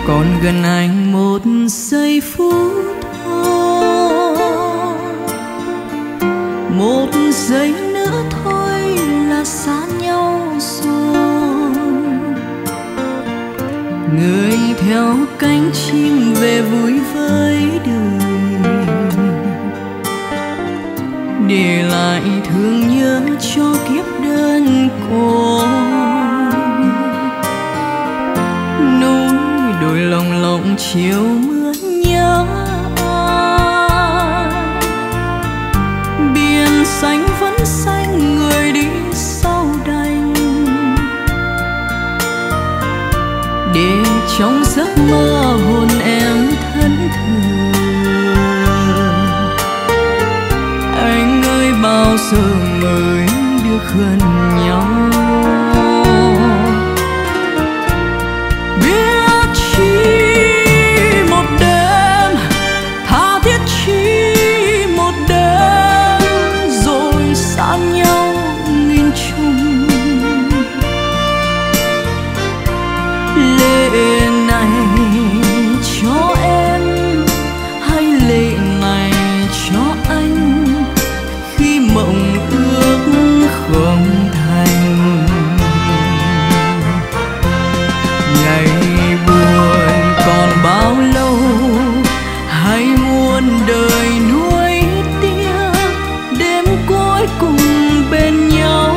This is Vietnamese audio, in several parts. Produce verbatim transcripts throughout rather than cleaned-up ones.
còn gần anh một giây phút thôi, một giây nữa thôi là xa nhau rồi. Người theo cánh chim về vui với đời, để lại thương nhớ cho kiếp đơn côi. Núi đồi lồng lộng chiều mưa nhớ ai, biển xanh vẫn xanh người đi sau đành, để trong giấc mơ hồn em thân thường. Anh ơi bao giờ mới được gần nhau, biết chỉ một đêm, tha thiết chỉ một đêm, rồi xa nhau nghìn trùng. Lệ này cho em hay lệ này cho anh, khi mộng ước không thành. Ngày buồn còn bao lâu, hay muôn đời nuối tiếc, đêm cuối cùng bên nhau.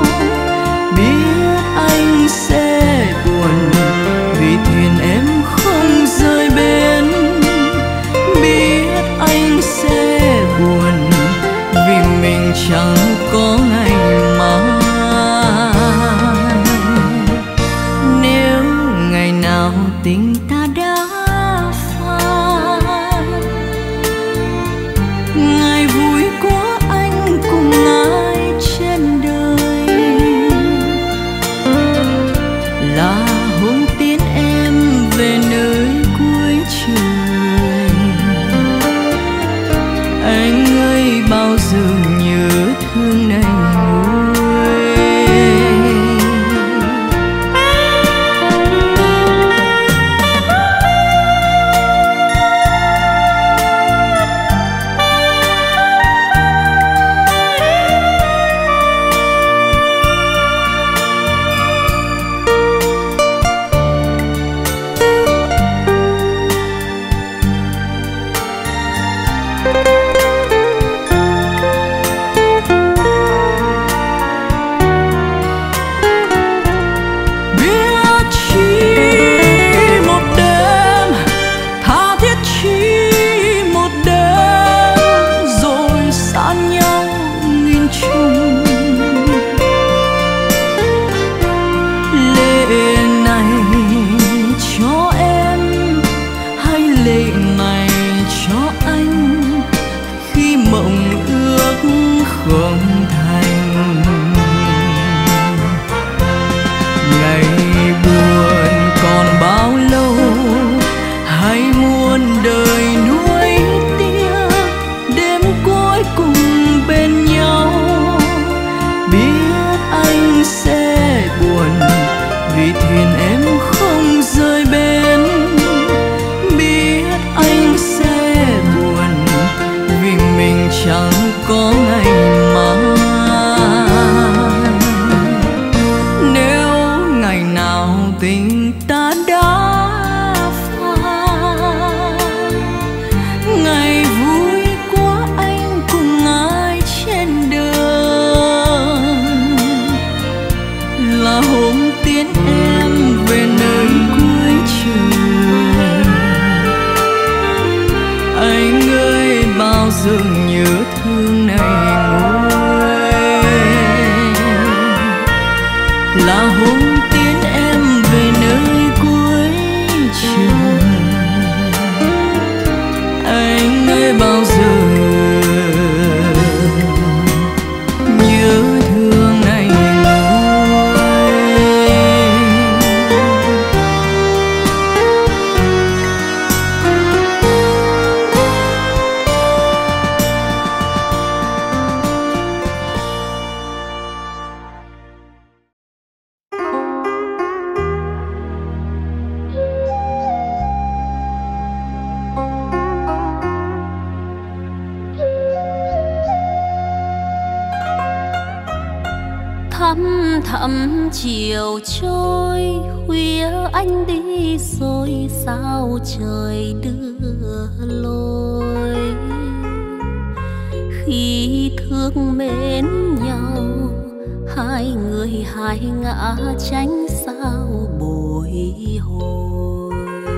Biết anh sẽ buồn vì thuyền em không rời bên, biết anh sẽ buồn vì mình chẳng có ngày mai. Nếu ngày nào tình ta đã phai, ngày vui của anh cùng ai trên đời, là hôm tiến em về nơi cuối trời. Anh ơi bao giờ nhớ thương này nguôi. Thăm thẳm chiều trôi, khuya anh đi rồi sao trời đưa lối. Khi thương mến nhau, hai người hai ngã tránh sao bồi hồi.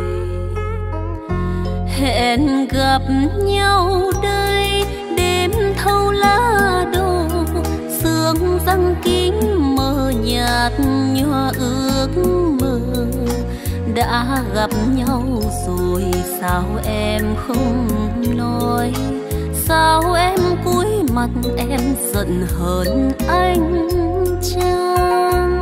Hẹn gặp nhau đây đêm thâu lá đổ, sương răng kín mờ nhạt nhòa ước mơ. Đã gặp nhau rồi sao em không nói, sao em cúi mặt em giận hờn anh chăng?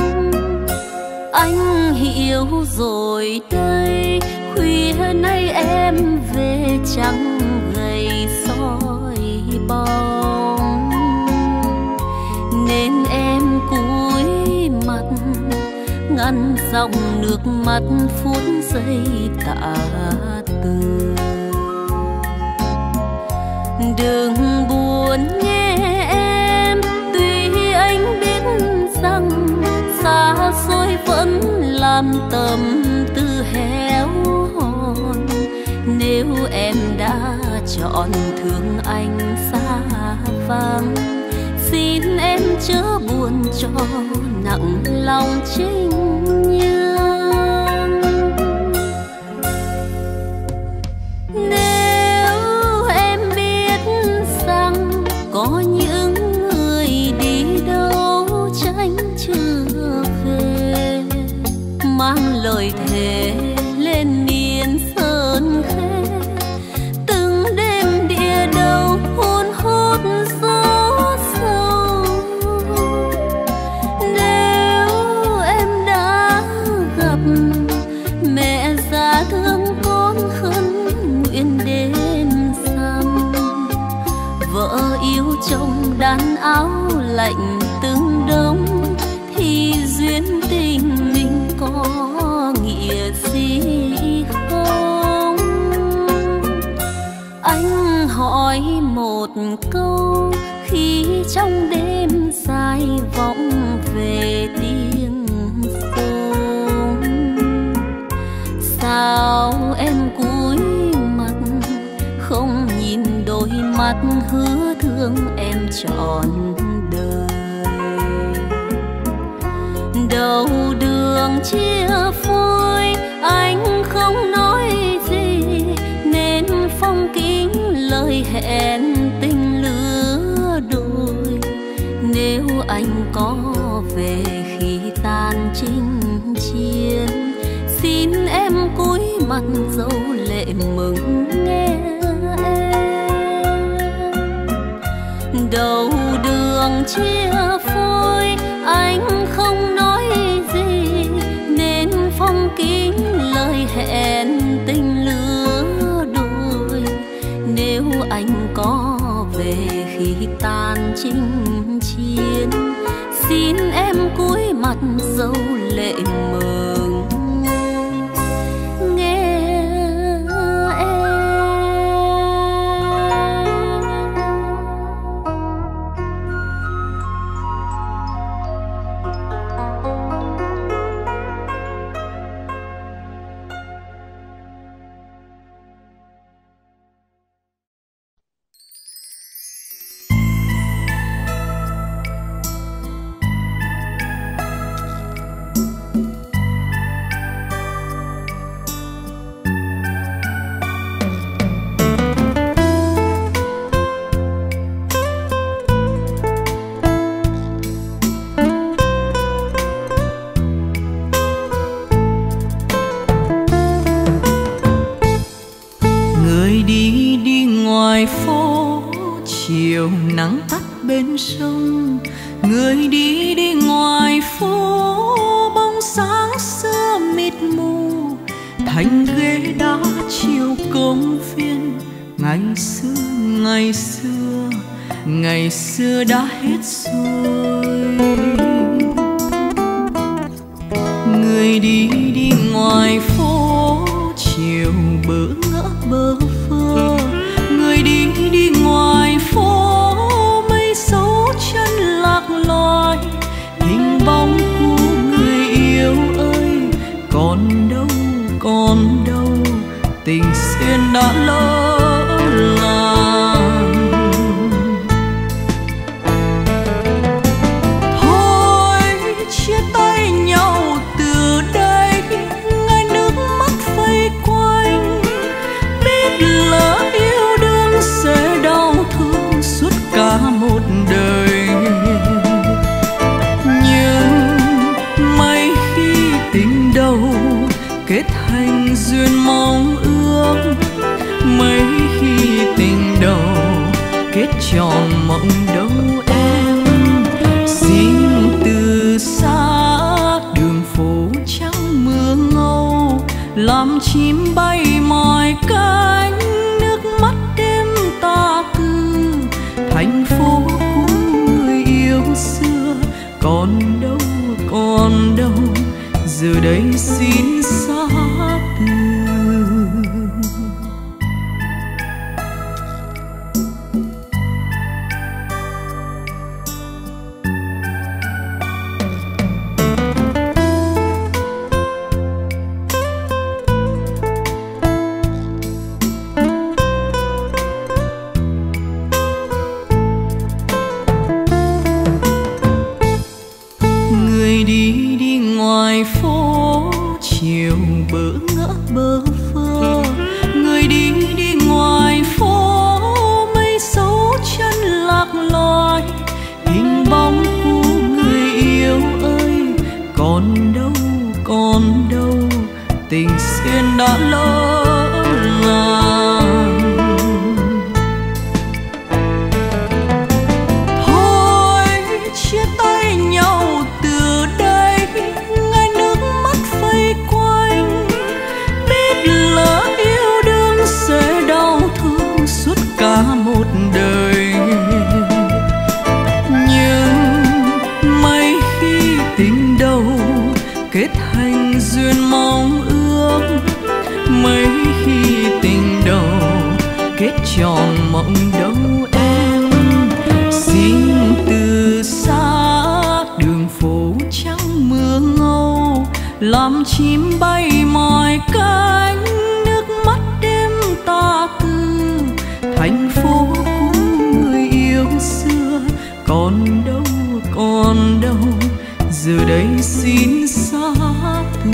Anh hiểu rồi đây, khuya nay em về chẳng gầy soi bóng, nên em cúi mặt ngăn dòng nước mắt phút giây tạ từ. Đừng buồn nghe em, tuy anh biết rằng xa xôi vẫn làm tâm tư héo hon. Nếu em đã chọn thương anh xa vắng, xin em chớ buồn cho nặng lòng trinh nhân. Nếu em biết rằng có những người đi đâu tránh chưa về, mang lời thề lên miền sơn khê, từng đêm địa đầu hôn hút gió sâu. Nếu em đã gặp mẹ già thương con khấn nguyện đêm rằm, vợ yêu chồng đàn áo lạnh từng đông, thì duyên tình mình có nghĩa gì không? Anh hỏi một câu khi trong đêm dài vọng về tiếng sông, sao em cúi mặt không nhìn đôi mắt hứa thương em trọn đời? Đầu đường chia phôi anh không nói gì, nên phong kín lời hẹn tình lứa đôi. Nếu anh có về khi tan chinh chiến, xin em cúi mặt dấu lệ mừng nghe em. Đầu đường chia phôi anh không nói gì, nên phong kín lời hẹn tình lứa đôi. Nếu anh có về khi tan chinh chiến, xin em cúi mặt dấu lệ mừng nghe em. chiều nắng tắt bên sông, người đi đi ngoài phố, bóng sáng xưa mịt mù, thành ghế đá chiều công viên. Ngày xưa, ngày xưa, ngày xưa đã hết rồi. Người đi đi ngoài phố, chiều bỡ ngỡ bơ vơ. Người đi đi ngoài phố, mây xấu chân lạc loài. còn đâu, tình xuyên đã lỡ làng. Thôi chia tay nhau từ đây, ngày nước mắt vây quanh, biết lỡ yêu đương sẽ đau thương suốt cả một đời. Nhưng may khi tình đầu kết thành duyên mong ước, mấy khi tình đầu kết tròn mộng đâu em. Xin từ xa đường phố trắng mưa ngâu, làm chim bay mỏi cánh, nước mắt đêm ta cư. Thành phố của người yêu xưa còn đâu, còn đâu, giờ đây xin xa từ. Người đi đi ngoài phố, chiều bỡ ngỡ bơ vơ. Người đi đi ngoài phố, mây xấu chân lạc loài. Hình bóng của người yêu ơi, còn đâu, còn đâu, tình xuyên đã lỡ làng. Thôi chia tay nhau từ đây, ngày nước mắt vây quanh, biết lỡ yêu đương sẽ đau thương suốt cả một đời. Nhưng may khi tình đầu kết thành duyên mong ước, mấy khi tình đầu kết tròn mộng đâu em. Xin từ xa đường phố trắng mưa ngâu, làm chim bay mỏi cánh, nước mắt đêm ta cư. Thành phố của người yêu xưa còn đâu, còn đâu, giờ đây xin xa từ.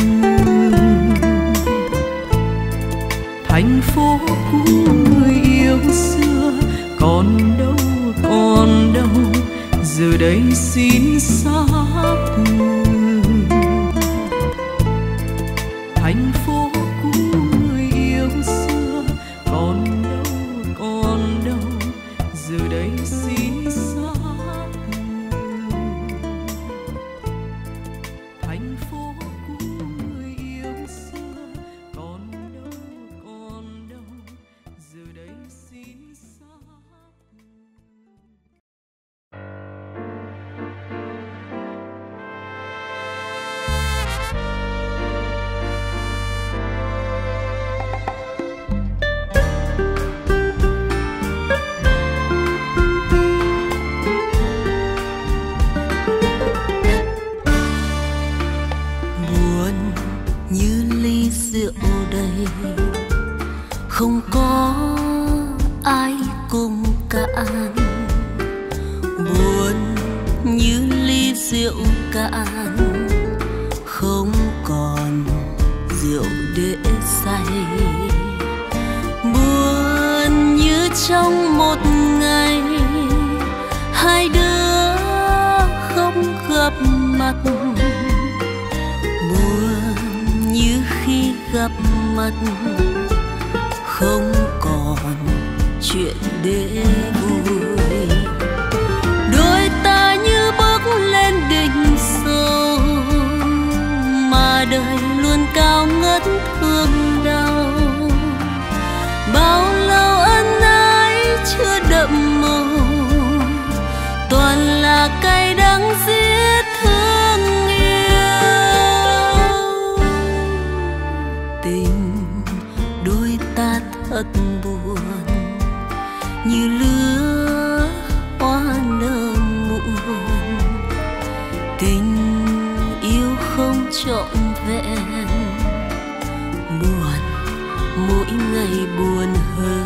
Thành phố của người yêu xưa còn đâu, còn đâu, giờ đây xin xa từ. Thành phố của người yêu xưa còn đâu, còn đâu, giờ đây xin xa từ. Thành phố của người yêu xưa còn đâu, còn đâu, giờ đây xin xa từ. Không có ai cùng cạn, buồn như ly rượu cạn, không còn rượu để say. Buồn như trong một ngày hai đứa không gặp mặt, buồn như khi gặp mặt không còn chuyện để vui. Đôi ta như bước lên đỉnh sâu, mà đời luôn cao ngất thương đau. Bao lâu ân ái chưa đậm màu, toàn là cay đắng giết thương yêu. Tình đôi ta thật buồn như lứa hoa nở muộn. Tình yêu không trọn vẹn, buồn mỗi ngày buồn hơn.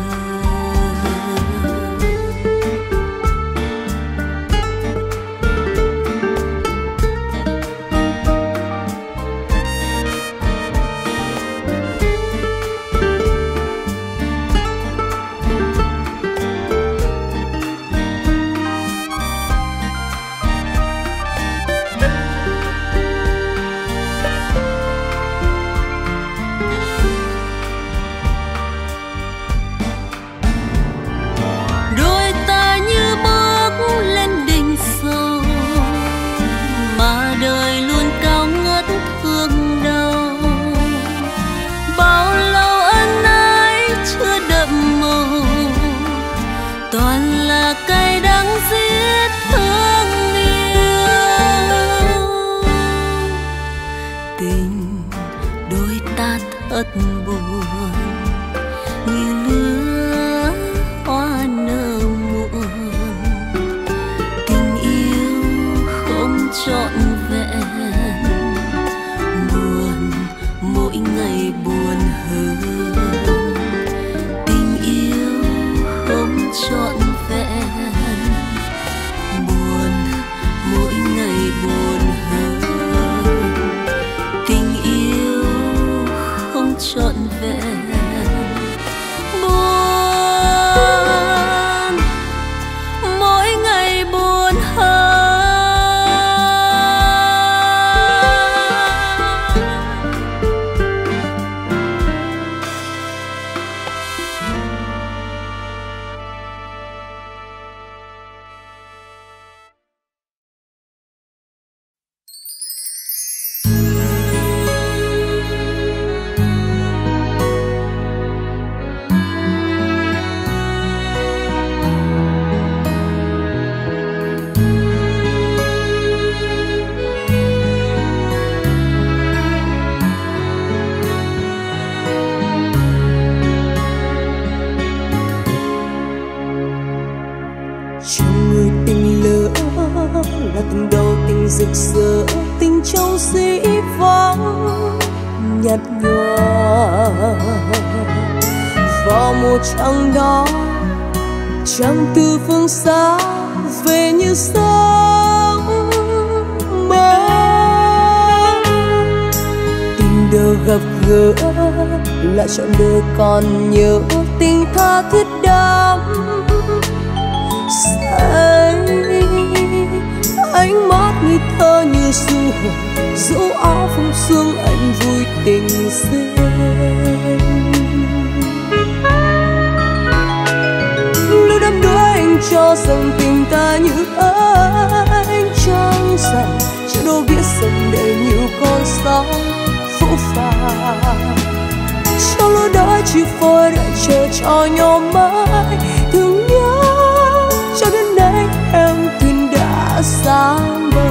Thật buồn như lứa hoa nở muộn, tình yêu không trọn vẹn, buồn mỗi ngày buồn hơn, tình yêu không trọn vẹn, buồn mỗi ngày buồn hơn, tình yêu trọn vẹn, buồn mỗi ngày buồn hơn. Rực rỡ tình trong dĩ vắng nhạt nhòa vào một trăng đó, trăng từ phương xa về như sóng mơ. Tình đời gặp gỡ lại trọn đời còn nhớ, tình tha thiết đắm say. Ánh mắt ngây thơ như du hồn, dẫu áo phong sương anh vui tình duyên. Lúc đắm đuối anh cho rằng tình ta như ánh trăng rằm, chưa đâu biết rằng để nhiều con sóng phũ phàng. Trong lúc đó chỉ phôi đợi chờ cho nhau mãi, thương nhớ cho đến nay em thuyền đã sang bờ.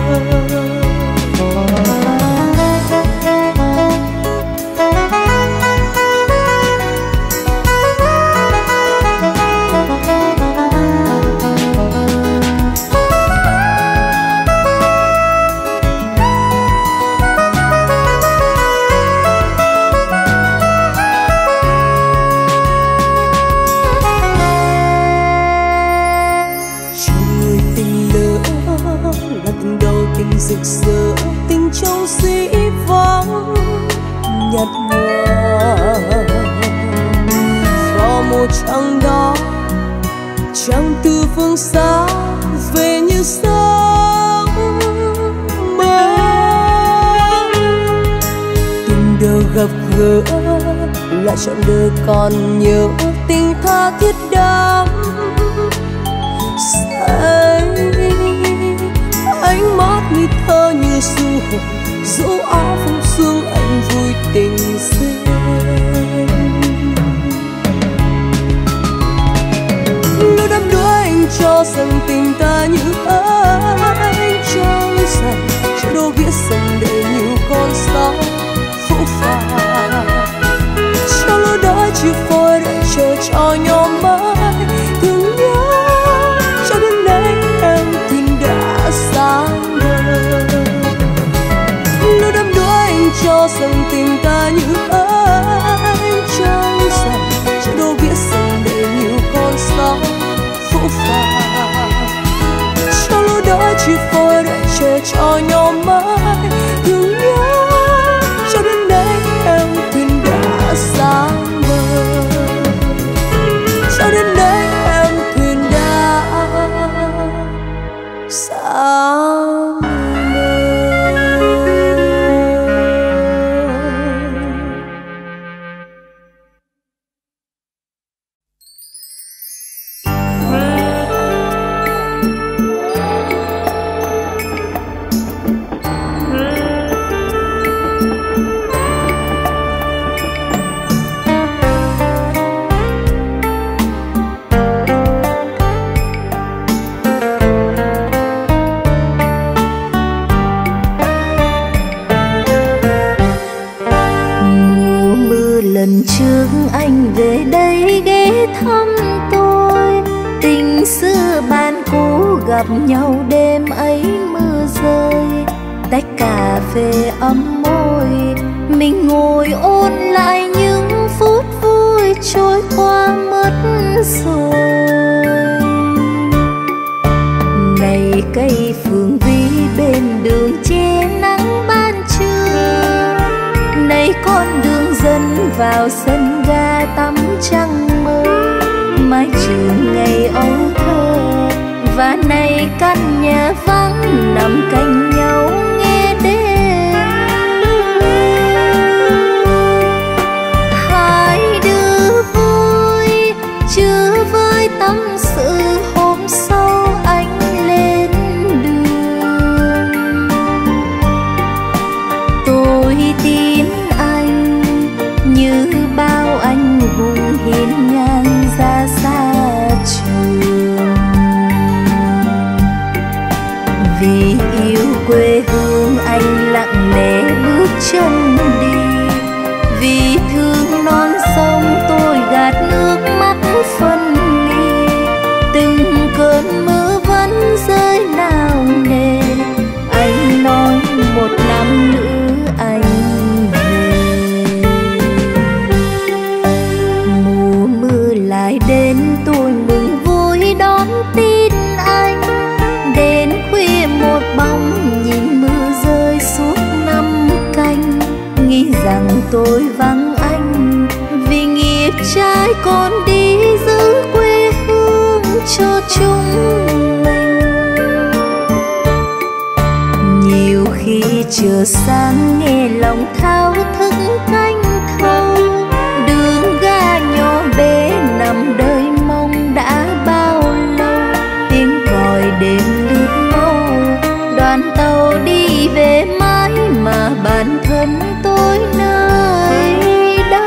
Rực rỡ tình trong dĩ vắng nhạt nhòa vào một trăng đó, trăng từ phương xa về như sóng mơ. Tình đời gặp gỡ lại trọn đời còn nhớ, tình tha thiết đắm say. Ánh mắt ngây thơ như du hồn, dẫu áo phong sương anh vui tình duyên. Lúc đắm đuối anh cho rằng tình ta như ánh trăng rằm, chưa đâu biết rằng để nhiều con sóng phũ phàng. Trong lúc đó chỉ phôi đợi chờ cho nhau mãi, thương nhớ cho đến nay em thuyền đã sang bờ. Lúc đắm đuối anh cho về đây ghé thăm tôi. Tình xưa bạn cũ gặp nhau đêm ấy mưa rơi, tách cà phê ấm môi, mình ngồi ôn lại những phút vui trôi qua mất rồi. Này cây phượng vĩ bên đường che nắng ban trưa, này con đường dẫn vào sân ga tắm trăng mơ, mái trường ngày ấu thơ. Và này căn nhà vắng nằm cạnh nhau nghe đêm. Hai đứa vui chưa với tâm sự hôm sau anh lên đường. Tôi tin anh như bao anh hùng hiên ngang ra xa trường. Vì yêu quê hương anh lặng lẽ bước chân đi, vì thương non sông tôi gạt nước mắt phân ly. Từng cơn mưa vẫn rơi nào nề, anh nói một năm nữa anh về. Mùa mưa lại đến tôi mừng vui đón tin anh. Đến khuya một bóng nhìn mưa rơi suốt năm canh, nghĩ rằng tôi vắng anh vì nghiệp trai con đi giữ quê hương cho chúng mình. Nhiều khi chờ sáng nghe lòng thao thức canh thâu, đường ga nhỏ bé nằm đợi mong đã bao lâu. Tiếng còi đêm lướt mau, đoàn tàu đi về mãi mà bản thân tôi nơi đâu.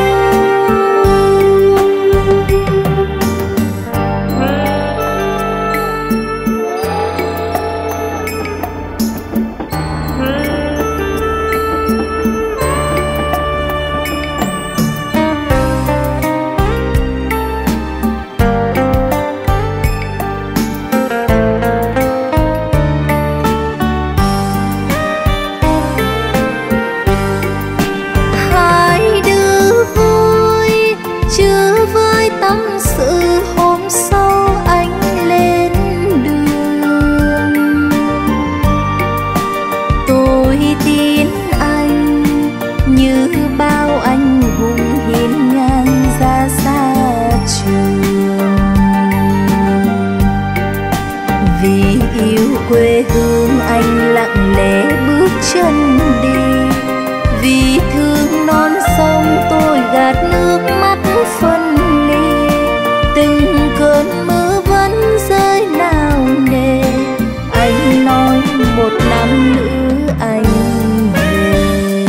Quê hương anh lặng lẽ bước chân đi, vì thương non sông tôi gạt nước mắt phân ly. Từng cơn mưa vẫn rơi nào nề, anh nói một năm nữa anh về.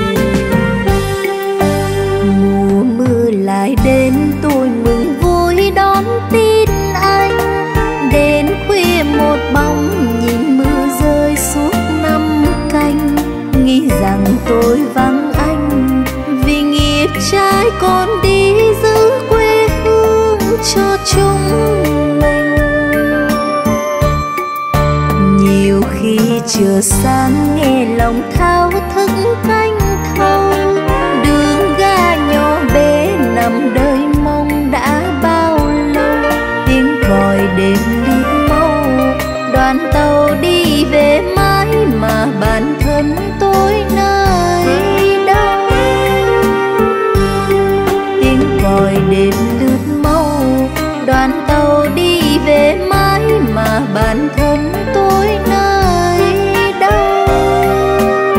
Mùa mưa lại đến tôi mừng vui đón tin anh. Đến khuya một bóng nhìn mưa rơi suốt năm canh, nghĩ rằng tôi vắng anh vì nghiệp trai con đi giữ quê hương cho chúng mình. Nhiều khi chờ sáng nghe lòng thao thức canh thâu, đường ga nhỏ bé nằm đợi mong đã bao lâu. Tiếng còi đêm lướt mau, đoàn tàu đi về mãi mà bản thân tôi nơi đâu. Tiếng còi đêm lướt mau, đoàn tàu đi về mãi mà bản thân tôi nơi đâu.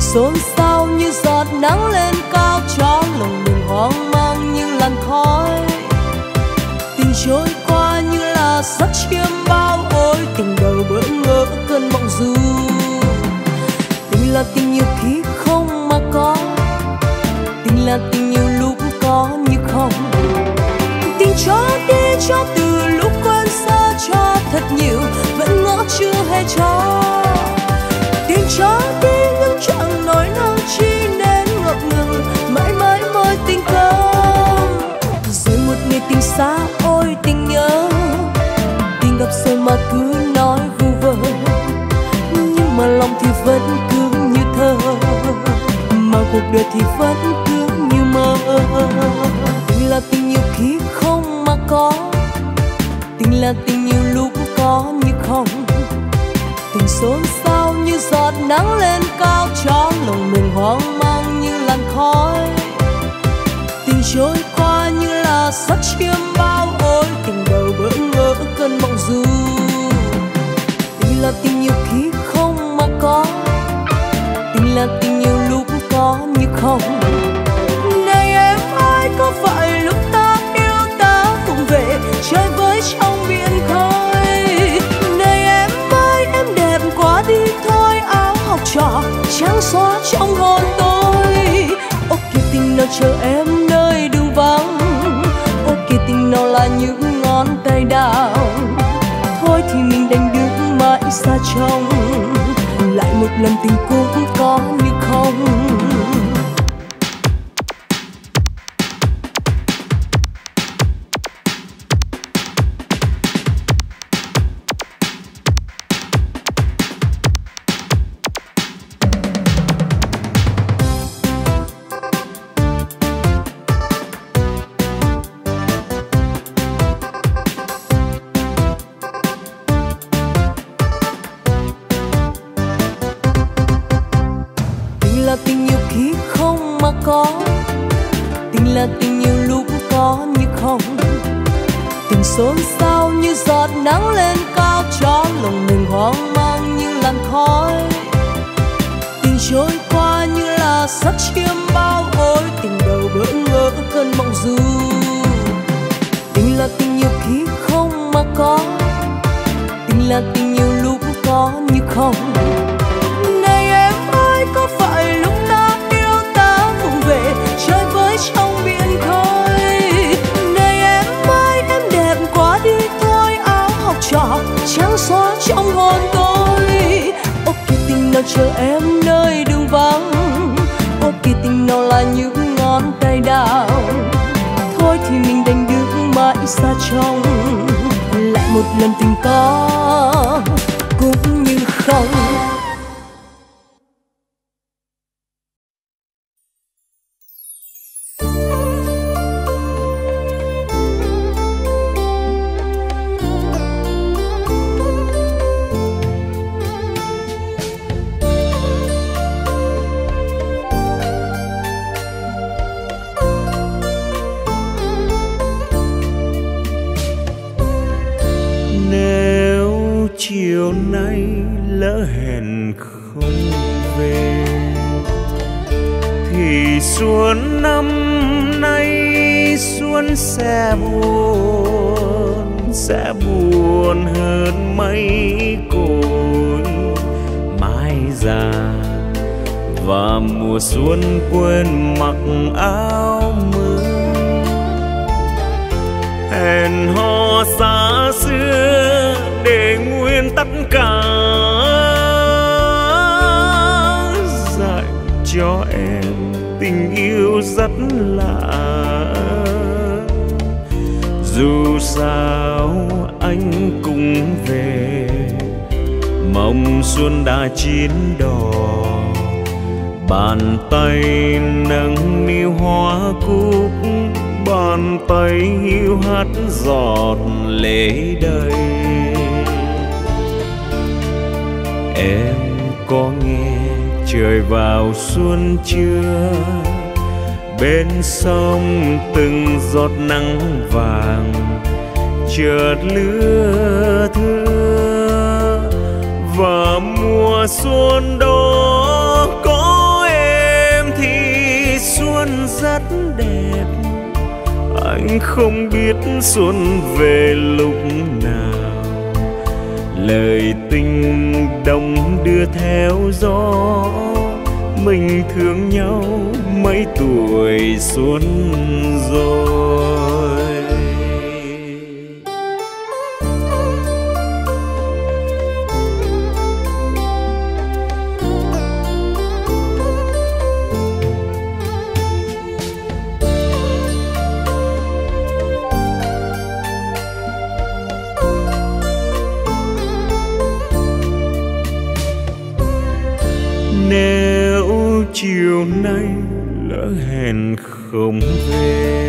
xôn xao như giọt nắng lên cao cho lòng mình hoang mang như làn khói. Tình trôi qua như là giấc chiêm bao, ôi tình đầu bỡ ngỡ cơn mộng du. Tình là tình nhiều khi không mà có, tình là tình nhiều lúc có như không. Tình cho đi cho từ lúc quen xa, cho thật nhiều vẫn ngỡ chưa hề cho. Tình cho đi nhưng chẳng nói năng chi nên ngập ngừng, mãi mãi môi tình công. Rồi một ngày tình xa, ôi tình nhớ, tình gặp rồi mà cứ nói vu vơ, nhưng mà lòng thì vẫn cứ như thơ, mà cuộc đời thì vẫn cứ như mơ. Tình là tình nhiều khi không mà có, tình là tình nhiều lúc có như không. Tình xôn xao như giọt nắng lên cao cho lòng mình hoang mang như làn khói. Tình trôi qua như là giấc chiêm bao, ôi tình đầu bỡ ngỡ cơn mộng du. Tình là tình nhiều khi không mà có, tình là tình nhiều lúc có như không. Này em ơi, có phải lúc ta yêu ta cùng về chơi với trong biển khơi? Này em ơi, em đẹp quá đi thôi, áo học trò trắng xóa trong hồn tôi. Ô kìa tình nào chờ em nơi đường vắng, ô kìa tình nào là những ngón tay đào. Thôi thì mình đành đứng mãi xa trong, lại một lần tình cũng có như không. Tình nhiều khi không mà có, tình là tình nhiều lúc có như không. Tình xôn xao như giọt nắng lên cao cho lòng mình hoang mang như làn khói. Tình trôi qua như là giấc chiêm bao, ôi tình đầu bỡ ngỡ cơn mộng du. Tình là tình nhiều khi không mà có, tình là tình nhiều lúc có như không. Này em ơi, có phải lúc ta yêu ta cùng về chơi với trong biển khơi? Này em ơi, em đẹp quá đi thôi, áo học trò trắng xóa trong hồn tôi. Ô kìa tình nào chờ em nơi đường vắng, ô kìa tình nào là những ngón tay đào. Thôi thì mình đành đứng mãi xa trong, lại một lần tình có cũng như không. Chiều nay lỡ hẹn không về, thì xuân năm nay xuân sẽ buồn, sẽ buồn hơn mấy cội mai già. Và mùa xuân quên mặc áo mưa, hẹn hò xa xưa để nguyên tất cả, dạy cho em tình yêu rất lạ. Dù sao anh cũng về, mong xuân đã chín đỏ. Bàn tay nâng niu hoa cúc, bàn tay hiu hắt giọt lệ đầy. Em có nghe trời vào xuân chưa? Bên sông từng giọt nắng vàng chợt lưa thưa. Và mùa xuân đó có anh không biết xuân về lúc nào. Lời tình đồng đưa theo gió, mình thương nhau mấy tuổi xuân rồi. Nếu chiều nay lỡ hẹn không về,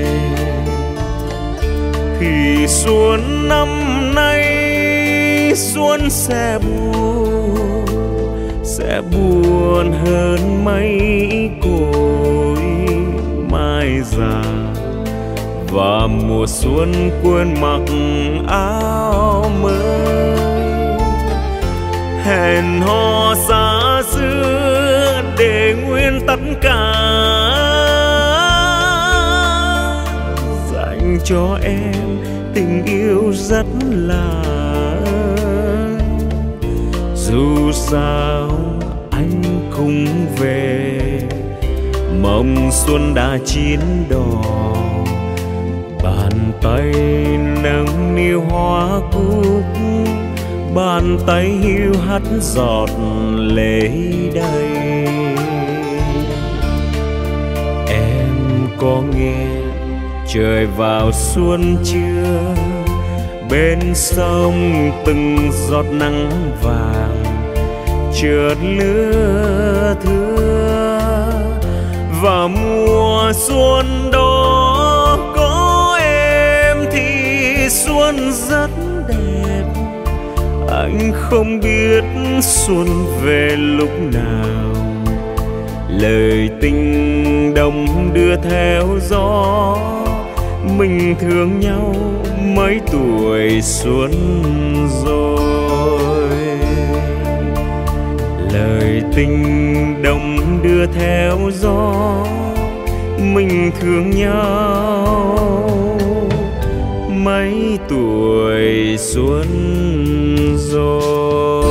thì xuân năm nay xuân sẽ buồn, sẽ buồn hơn mấy cội mai già. Và mùa xuân quên mặc áo mới, hẹn hò xa xưa để nguyên tất cả dành cho em tình yêu rất là. Dù sao anh cũng về, mong xuân đã chín đỏ. Bàn tay nâng niu hoa cúc, bàn tay hiu hắt giọt lệ đầy. Em có nghe trời vào xuân chưa? Bên sông từng giọt nắng vàng chợt lưa thưa. Và mùa xuân đó có em thì xuân rất đẹp. Anh không biết xuân về lúc nào, lời tình đồng đưa theo gió. Mình thương nhau mấy tuổi xuân rồi. Lời tình đồng đưa theo gió, mình thương nhau mấy tuổi xuân rồi.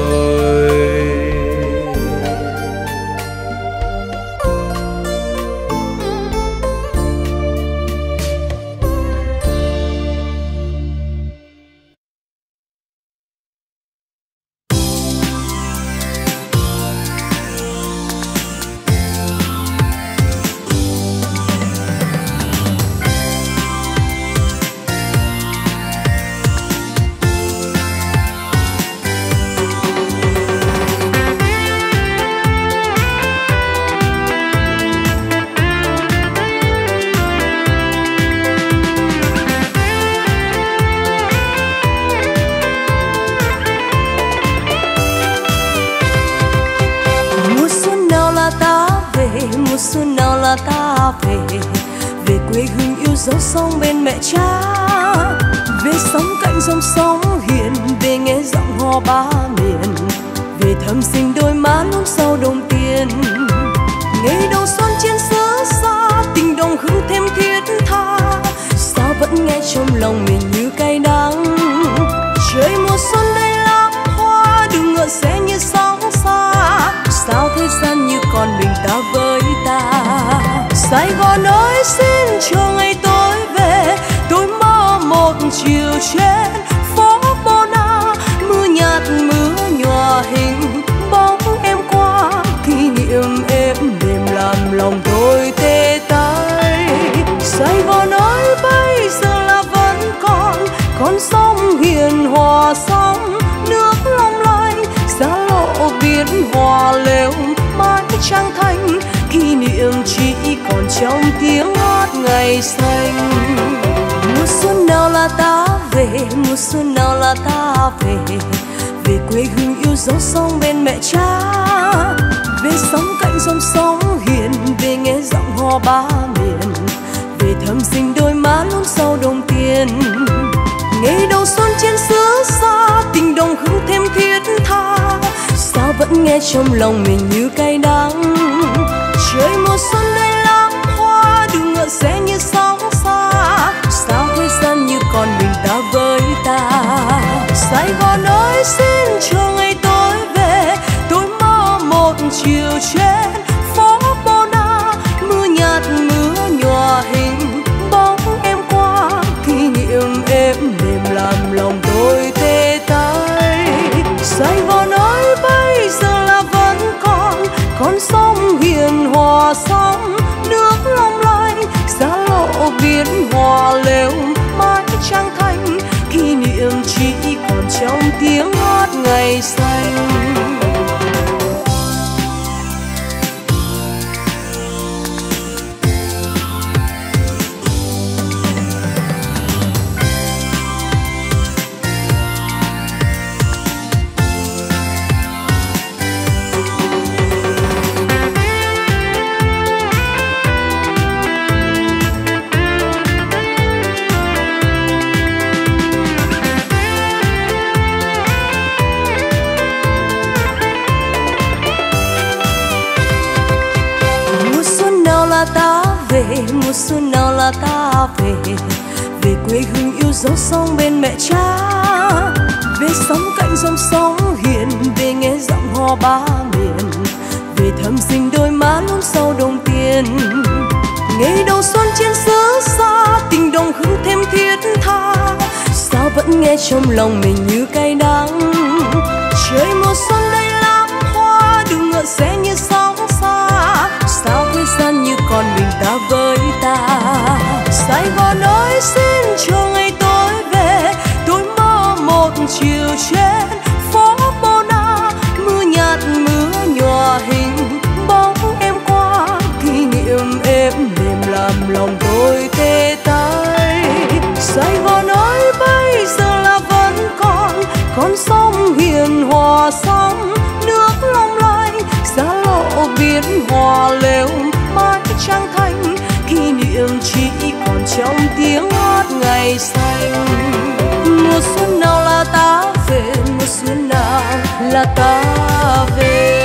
Xuân nào là ta về, về quê hương yêu dấu sông bên mẹ cha, về sống cạnh dòng sông hiền, về nghe giọng hò ba miền, về thầm xinh đôi má lúc sau đồng tiền. Ngày đầu xuân trên xứ xa, tình đồng hữu thêm thiết tha, sao vẫn nghe trong lòng mình như cay đắng. Trời mùa xuân đây lắm hoa, đừng ngỡ sẽ như sóng xa, sao thế gian như còn mình ta với ta. Sài Gòn ơi xin chờ ngày tối về, tôi mơ một chiều trên phố Bona, mưa nhạt mưa nhòa hình bóng em qua, kỷ niệm êm đềm làm lòng tôi tê tái. Sài Gòn ơi bây giờ là vẫn còn con sông hiền hòa sóng nước long lanh, xa lộ biển hòa lều mái trăng thanh, kỷ niệm chỉ còn trong tiếng hát ngày xanh. Mùa xuân nào là ta về, mùa xuân nào là ta về, về quê hương yêu dấu sông bên mẹ cha, về sống cạnh dòng sông hiền, về nghe giọng hò ba miền, về thầm xinh đôi má lúc sau đồng tiền. Ngày đầu xuân trên xứ xa, tình đồng hữu thêm thiết tha, sao vẫn nghe trong lòng mình như cay đắng. Trời mùa xuân đây lắm hoa, đừng ngỡ sẽ như sóng xa, Gòn ơi xin chờ ngày tối về, tôi mơ một chiều trên phố Bona, mưa nhạt mưa nhòa hình bóng em qua, kỷ niệm êm đềm làm lòng tôi tê tái. Sài Gòn ơi bây giờ là vẫn còn con sông hiền hòa sóng nước long lanh, xa lộ biển hòa lều mái trăng thanh, kỷ niệm chỉ còn trong tiếng hát ngày xanh. Mùa xuân nào là ta về, về quê hương yêu dấu sông bên mẹ cha, về sống cạnh dòng sông hiền, về nghe giọng hò ba miền, về thăm dinh đôi má luôn sau đồng tiền. Ngày đầu xuân trên xứ xa, tình đồng hương thêm thiết tha, sao vẫn nghe trong lòng mình như cay đắng. Trời mùa xuân đây lắm hoa, đường ngựa sẽ như sóng xa, sao thế gian như còn mình ta với ta. Sài Gòn ơi xin chờ ngày tối về, tôi mơ một chiều trên phố Bona, mưa nhạt mưa nhòa hình bóng em qua, kỷ niệm êm đềm làm lòng tôi tê tái. Sài Gòn ơi bây giờ là vẫn còn con sông hiền hòa sóng nước long lanh, xa lộ biển hòa lều mái trăng thanh, kỷ niệm chỉ còn trong tiếng hát ngày xanh. Mùa xuân nào là ta về, mùa xuân nào là ta về.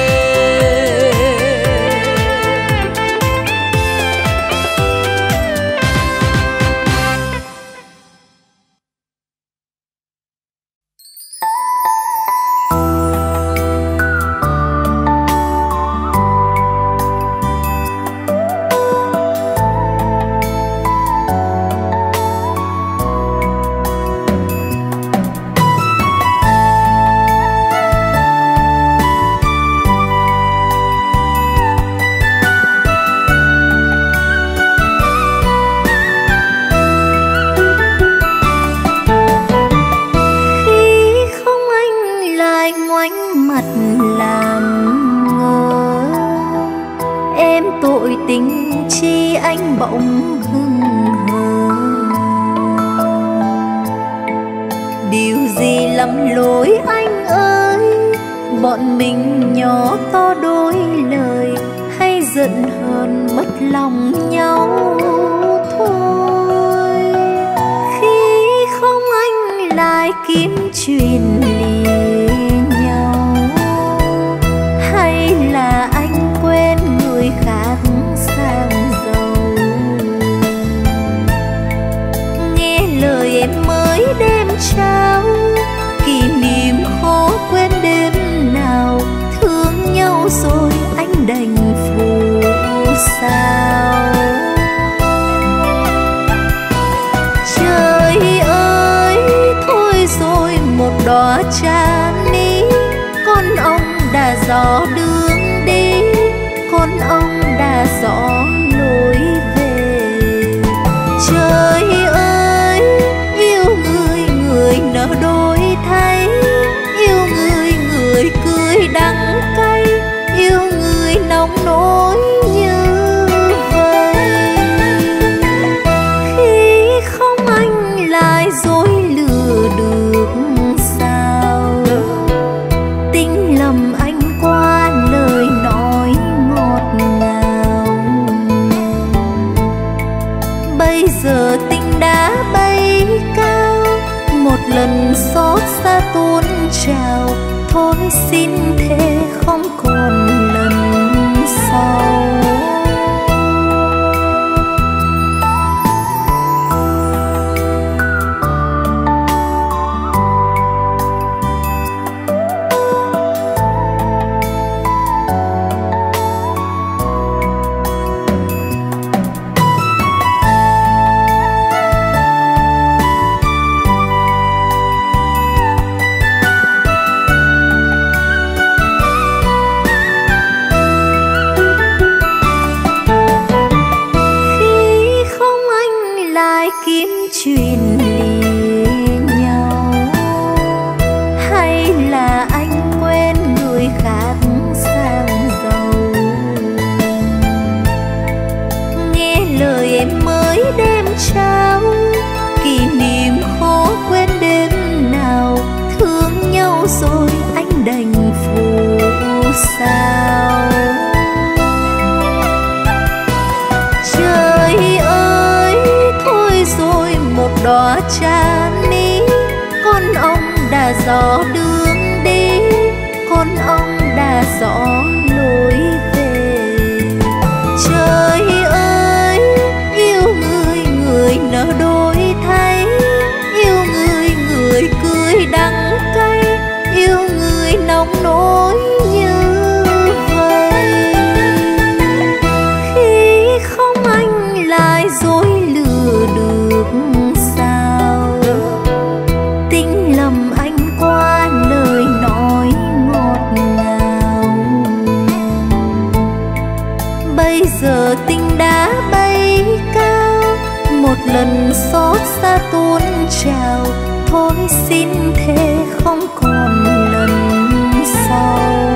Bây giờ tình đã bay cao, một lần xót xa tuôn trào, thôi xin thề không còn lần sau.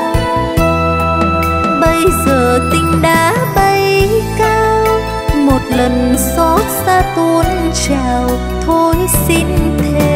Bây giờ tình đã bay cao, một lần xót xa tuôn trào, thôi xin thề